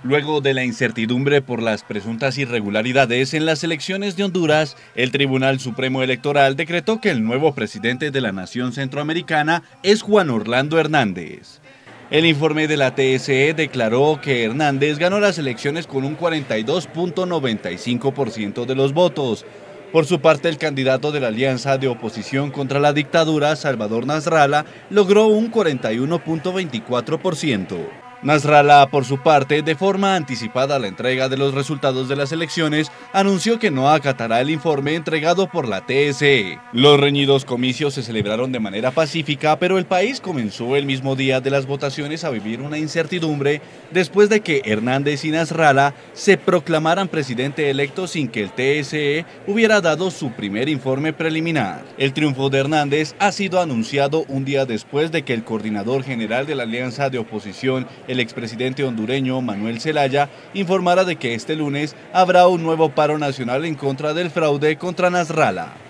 Luego de la incertidumbre por las presuntas irregularidades en las elecciones de Honduras, el Tribunal Supremo Electoral decretó que el nuevo presidente de la nación centroamericana es Juan Orlando Hernández. El informe de la TSE declaró que Hernández ganó las elecciones con un 42.95% de los votos. Por su parte, el candidato de la Alianza de Oposición contra la Dictadura, Salvador Nasralla, logró un 41.24%. Nasralla, por su parte, de forma anticipada a la entrega de los resultados de las elecciones, anunció que no acatará el informe entregado por la TSE. Los reñidos comicios se celebraron de manera pacífica, pero el país comenzó el mismo día de las votaciones a vivir una incertidumbre después de que Hernández y Nasralla se proclamaran presidente electo sin que el TSE hubiera dado su primer informe preliminar. El triunfo de Hernández ha sido anunciado un día después de que el coordinador general de la Alianza de Oposición, el expresidente hondureño Manuel Zelaya, informara de que este lunes habrá un nuevo paro nacional en contra del fraude contra Nasralla.